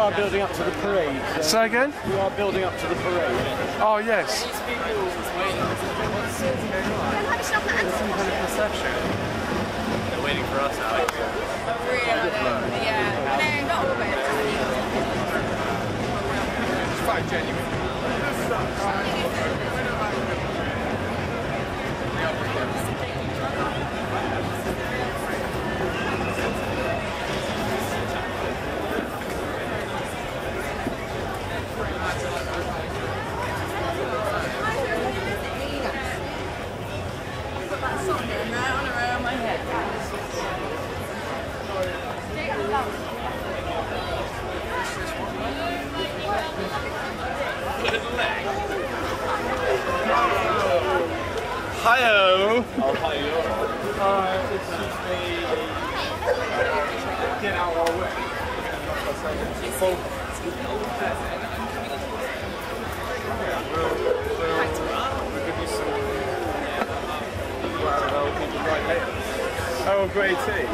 are building up to the parade. So Say again? we are building up to the parade. Oh, yes. Some kind of perception. They're waiting for us out. Really, yeah. No, not all of it. It's quite genuine. Hi-oh! Oh, hi-yo. Excuse me. Get out of our way. Oh, great tea.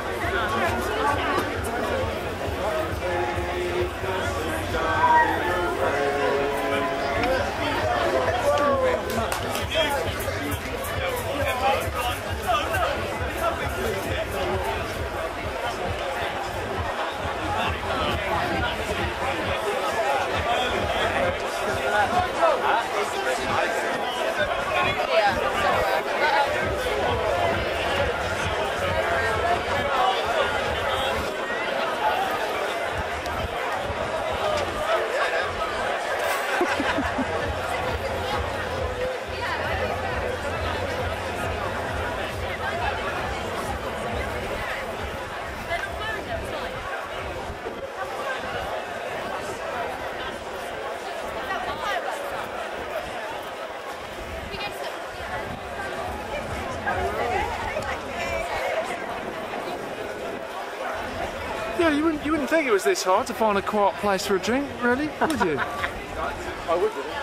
Yeah, you wouldn't think it was this hard to find a quiet place for a drink, really, would you? I would do.